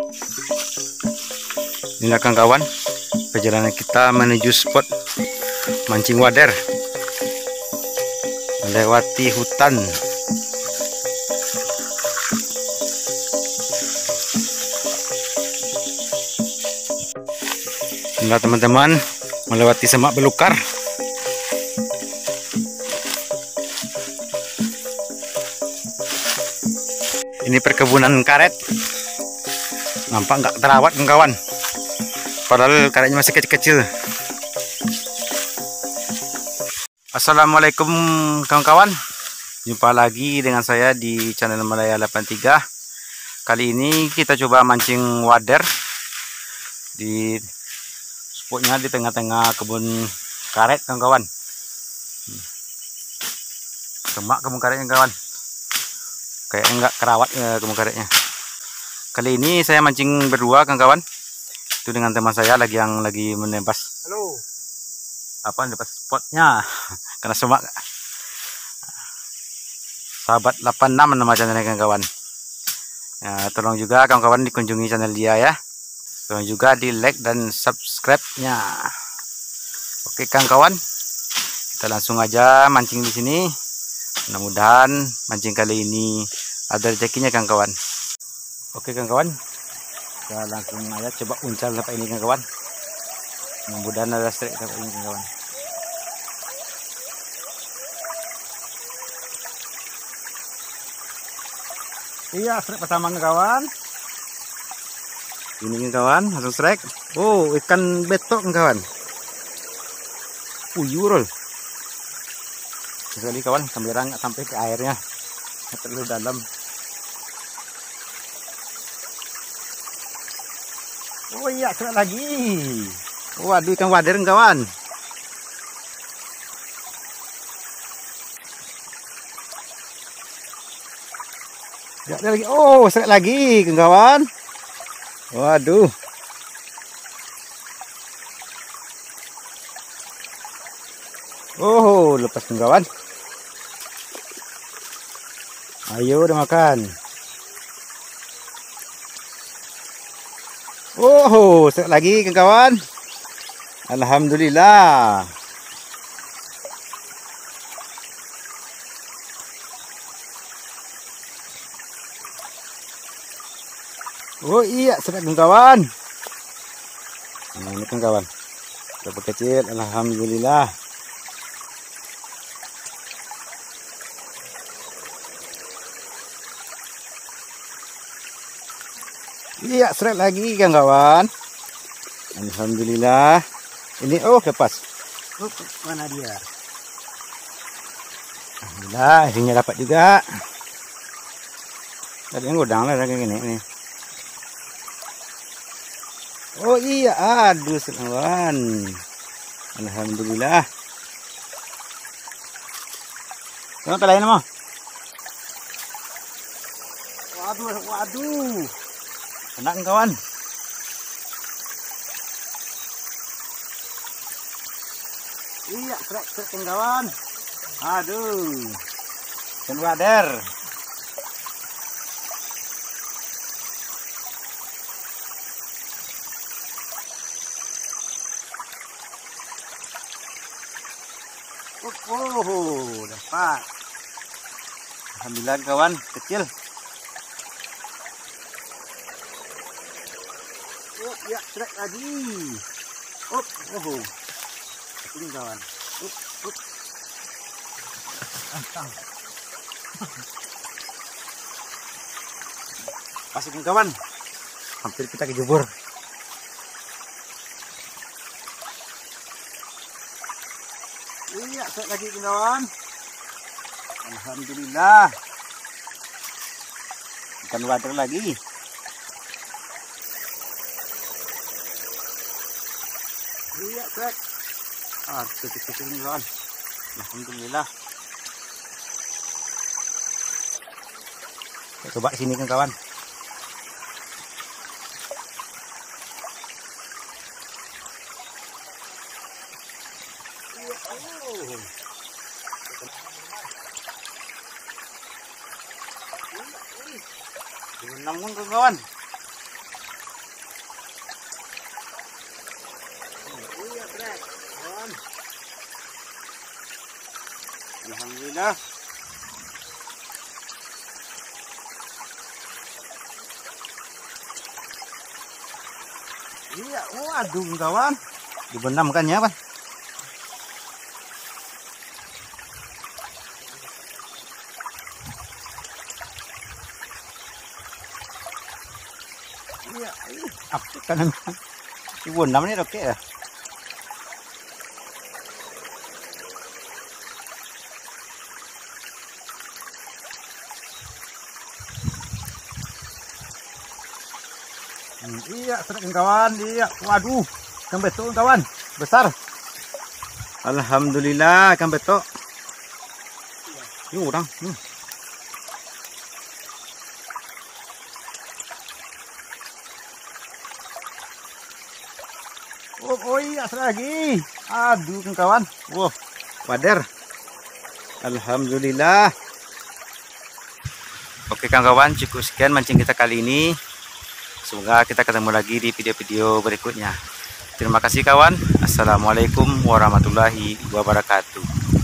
Inilah kawan-kawan, perjalanan kita menuju spot mancing wader, melewati hutan. Inilah teman-teman, melewati semak belukar. Ini perkebunan karet. Nampak nggak terawat kawan-kawan, padahal karetnya masih kecil-kecil. Assalamualaikum kawan-kawan, jumpa lagi dengan saya di channel Malaya 83. Kali ini kita coba mancing wader di spotnya di tengah-tengah kebun karet kawan-kawan. Semak kebun karetnya kawan, kayak enggak kerawat kebun karetnya. Kali ini saya mancing berdua kawan-kawan, itu dengan teman saya yang lagi menebas. Halo. Apa menebas spotnya karena semak. Sahabat 86 nama channelnya kawan-kawan. Ya, tolong juga kawan-kawan dikunjungi channel dia ya. Tolong juga di like dan subscribe-nya. Oke kawan-kawan, kita langsung aja mancing di sini. Mudah-mudahan mancing kali ini ada rezekinya kawan-kawan. Oke kawan-kawan, kita langsung aja coba uncal sampai ini kawan-kawan. Mudah-mudahan ada strike sampai ini kawan-kawan. Iya, strike pertama kawan. Ini kawan, langsung strike. Oh, ikan betok kawan. Uyurol. Sekali kawan, kamera nggak sampai ke airnya, terlalu dalam. Oh iya, strike lagi. Waduh, ikan wader kawan. Gak ada lagi. Oh, strike lagi kawan. Waduh. Oh, lepas kawan. Ayo udah makan. Oh, strike lagi kawan. Alhamdulillah. Oh iya, strike kawan. Nah, ini kawan. Berapa kecil, alhamdulillah. Iya, strike lagi kawan. Alhamdulillah. Ini lepas. Mana dia? Alhamdulillah, akhirnya dapat juga. Tadi yang godang lah kayak gini nih. Oh iya, aduh kawan. Alhamdulillah. Kamu kelain mau? Waduh. Enak kawan. Iya, strike kawan. Aduh. Ikan wader. Oh, dapat. Alhamdulillah kawan, kecil. Oh iya, strike lagi. Ini kawan. Masukin kawan. Hampir kita kejebur. Iya, strike lagi kawan. Alhamdulillah. Ikan wader lagi. Iya, strike. Kecil-kecil kawan. Alhamdulillah. Kita coba sini kawan. Namun kawan. Alhamdulillah. Iya, waduh kawan. Dibenam kan ya, Pan? Iya, Apa kan? Dibenam nih oke ya. iya, trek kawan. Iya, waduh, ikan betul kawan, besar. Alhamdulillah ikan betok. Yuk orang. Oh iya, trek lagi. Aduh kawan. Wow, wader. Alhamdulillah. Oke kawan, cukup sekian mancing kita kali ini. Semoga kita ketemu lagi di video-video berikutnya. Terima kasih kawan. Assalamualaikum warahmatullahi wabarakatuh.